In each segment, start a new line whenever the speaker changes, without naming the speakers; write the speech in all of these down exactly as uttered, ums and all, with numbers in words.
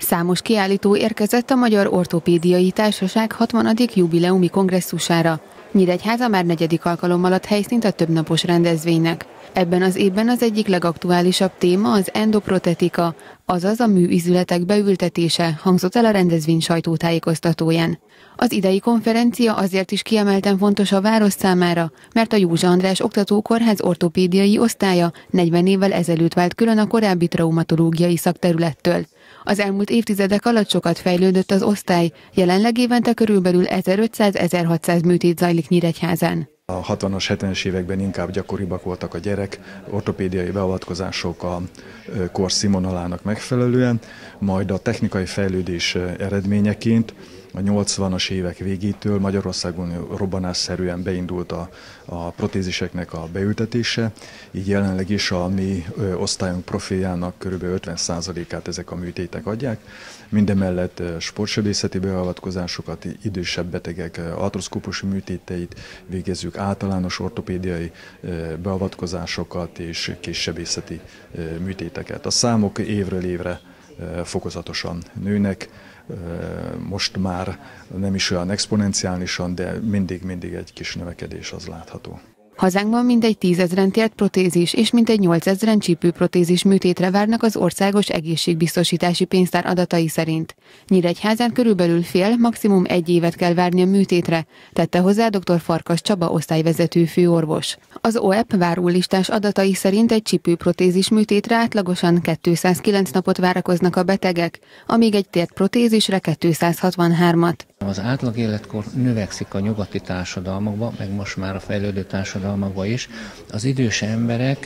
Számos kiállító érkezett a Magyar Ortopédiai Társaság hatvanadik jubileumi kongresszusára. Nyíregyháza már negyedik alkalommal ad helyszínt a többnapos rendezvénynek. Ebben az évben az egyik legaktuálisabb téma az endoprotetika, azaz a műizületek beültetése, hangzott el a rendezvény sajtótájékoztatóján. Az idei konferencia azért is kiemelten fontos a város számára, mert a Józsa András Oktatókórház ortopédiai osztálya negyven évvel ezelőtt vált külön a korábbi traumatológiai szakterülettől. Az elmúlt évtizedek alatt sokat fejlődött az osztály, jelenleg évente körülbelül ezerötszáz-ezerhatszáz műtét zajlik Nyíregyházán.
A hatvanas, hetvenes években inkább gyakoribbak voltak a gyerek ortopédiai beavatkozások a kor színvonalának megfelelően, majd a technikai fejlődés eredményeként a nyolcvanas évek végétől Magyarországon robbanásszerűen beindult a, a protéziseknek a beültetése, így jelenleg is a mi osztályunk profiljának kb. ötven százalékát ezek a műtétek adják. Mindemellett sportsebészeti beavatkozásokat, idősebb betegek artroszkópusi műtéteit végezzük, általános ortopédiai beavatkozásokat és késsebészeti műtéteket. A számok évről évre fokozatosan nőnek, most már nem is olyan exponenciálisan, de mindig-mindig egy kis növekedés az látható.
Hazánkban mintegy tízezren tért protézis és mintegy nyolcezren csípőprotézis műtétre várnak az Országos Egészségbiztosítási Pénztár adatai szerint. Nyíregyházán körülbelül fél, maximum egy évet kell várni a műtétre, tette hozzá dr. Farkas Csaba osztályvezető főorvos. Az o e pé várólistás adatai szerint egy csípőprotézis műtétre átlagosan kétszázkilenc napot várakoznak a betegek, amíg egy térprotézisre kétszázhatvanhármat.
Az átlag életkor növekszik a nyugati társadalmakban, meg most már a fejlődő társadalmakban is. Az idős emberek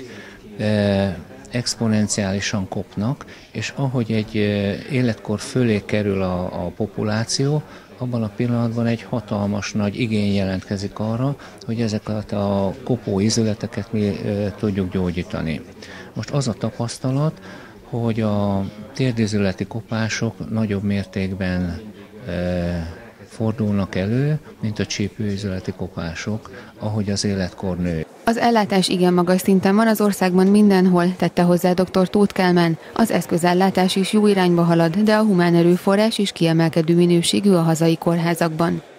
e, exponenciálisan kopnak, és ahogy egy e, életkor fölé kerül a, a populáció, abban a pillanatban egy hatalmas nagy igény jelentkezik arra, hogy ezeket a kopó izületeket mi e, tudjuk gyógyítani. Most az a tapasztalat, hogy a térdizületi kopások nagyobb mértékben e, fordulnak elő, mint a csípőizületi kopások, ahogy az életkor nő.
Az ellátás igen magas szinten van az országban mindenhol, tette hozzá dr. Tóth Kálmán. Az eszközellátás is jó irányba halad, de a humán erőforrás is kiemelkedő minőségű a hazai kórházakban.